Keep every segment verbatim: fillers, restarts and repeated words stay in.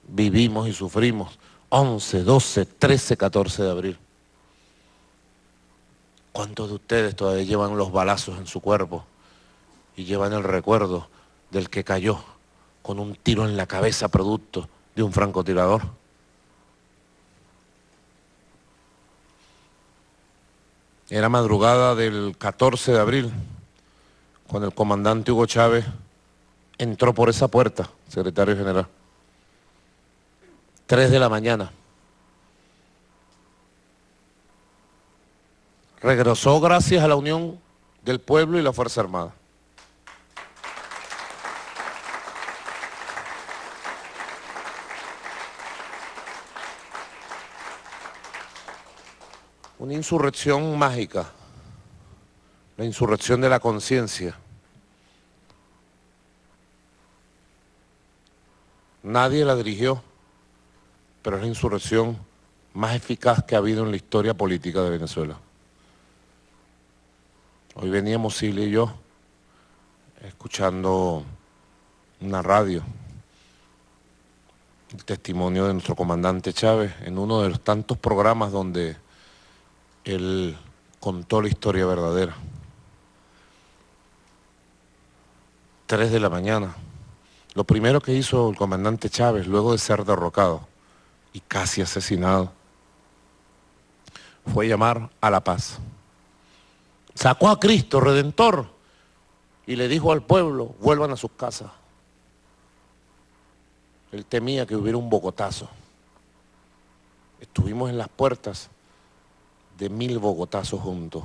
vivimos y sufrimos once, doce, trece, catorce de abril. ¿Cuántos de ustedes todavía llevan los balazos en su cuerpo y llevan el recuerdo del que cayó con un tiro en la cabeza producto de un francotirador? Era madrugada del catorce de abril, cuando el comandante Hugo Chávez entró por esa puerta, secretario general. Tres de la mañana. Regresó gracias a la unión del pueblo y la Fuerza Armada. Una insurrección mágica, la insurrección de la conciencia. Nadie la dirigió, pero es la insurrección más eficaz que ha habido en la historia política de Venezuela. Hoy veníamos Silvia y yo escuchando una radio, el testimonio de nuestro comandante Chávez en uno de los tantos programas donde él contó la historia verdadera. Tres de la mañana. Lo primero que hizo el comandante Chávez, luego de ser derrocado y casi asesinado, fue llamar a la paz. Sacó a Cristo Redentor y le dijo al pueblo, vuelvan a sus casas. Él temía que hubiera un bogotazo. Estuvimos en las puertas de mil bogotazos juntos.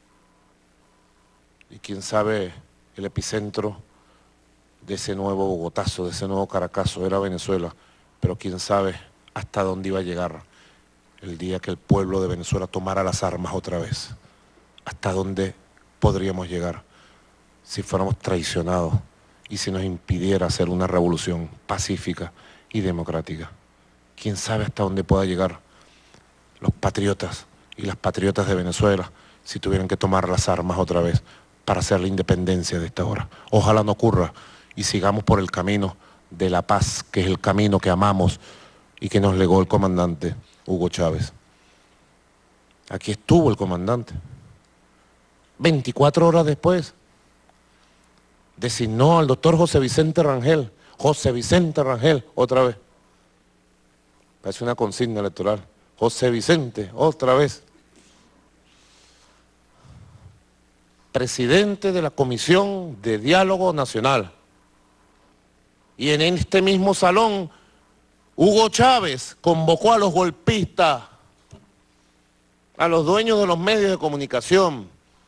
Y quién sabe, el epicentro de ese nuevo bogotazo, de ese nuevo Caracazo, era Venezuela. Pero quién sabe hasta dónde iba a llegar el día que el pueblo de Venezuela tomara las armas otra vez. Hasta dónde podríamos llegar si fuéramos traicionados y si nos impidiera hacer una revolución pacífica y democrática. Quién sabe hasta dónde pueda llegar los patriotas y las patriotas de Venezuela si tuvieran que tomar las armas otra vez para hacer la independencia de esta hora. Ojalá no ocurra y sigamos por el camino de la paz, que es el camino que amamos y que nos legó el comandante Hugo Chávez. Aquí estuvo el comandante. veinticuatro horas después, designó al doctor José Vicente Rangel, José Vicente Rangel, otra vez. Parece una consigna electoral. José Vicente, otra vez. Presidente de la Comisión de Diálogo Nacional. Y en este mismo salón, Hugo Chávez convocó a los golpistas, a los dueños de los medios de comunicación,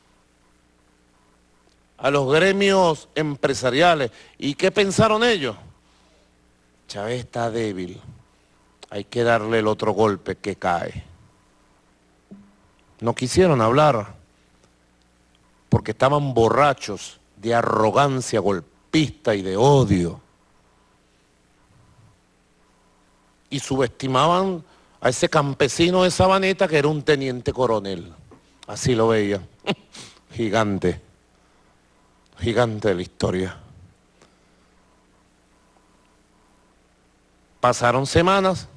a los gremios empresariales. ¿Y qué pensaron ellos? Chávez está débil, hay que darle el otro golpe que cae. No quisieron hablar porque estaban borrachos de arrogancia golpista y de odio. Y subestimaban a ese campesino de Sabaneta que era un teniente coronel. Así lo veían. Gigante. Gigante de la historia. Pasaron semanas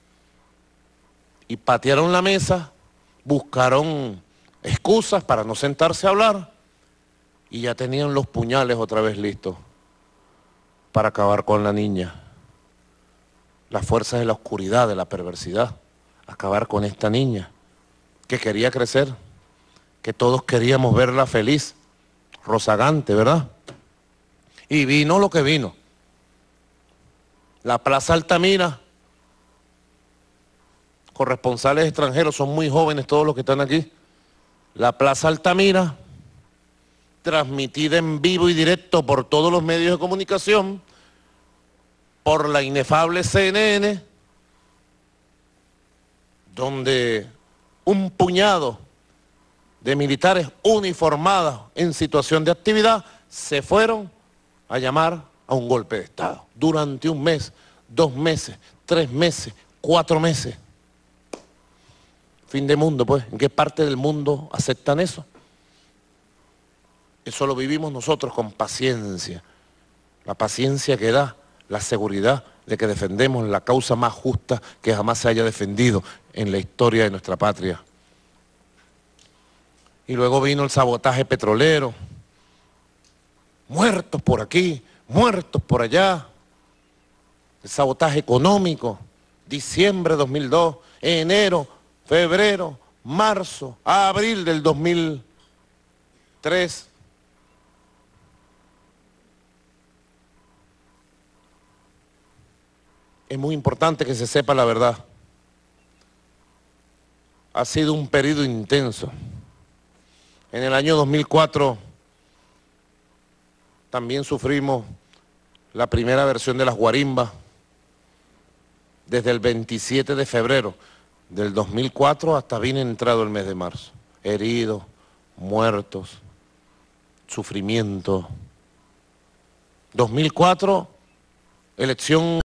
y patearon la mesa, buscaron excusas para no sentarse a hablar y ya tenían los puñales otra vez listos para acabar con la niña. Las fuerzas de la oscuridad, de la perversidad, acabar con esta niña que quería crecer, que todos queríamos verla feliz, rozagante, ¿verdad? Y vino lo que vino. La Plaza Altamira, corresponsales extranjeros, son muy jóvenes todos los que están aquí. La Plaza Altamira, transmitida en vivo y directo por todos los medios de comunicación, por la inefable C N N, donde un puñado de militares uniformados en situación de actividad se fueron a llamar a un golpe de Estado. Durante un mes, dos meses, tres meses, cuatro meses. Fin de mundo, pues. ¿En qué parte del mundo aceptan eso? Eso lo vivimos nosotros con paciencia. La paciencia que da la seguridad de que defendemos la causa más justa que jamás se haya defendido en la historia de nuestra patria. Y luego vino el sabotaje petrolero, muertos por aquí, muertos por allá, el sabotaje económico, diciembre de dos mil dos, enero, febrero, marzo, abril del dos mil tres. Es muy importante que se sepa la verdad. Ha sido un periodo intenso. En el año dos mil cuatro también sufrimos la primera versión de las guarimbas desde el veintisiete de febrero del dos mil cuatro hasta bien entrado el mes de marzo. Heridos, muertos, sufrimiento. dos mil cuatro, elección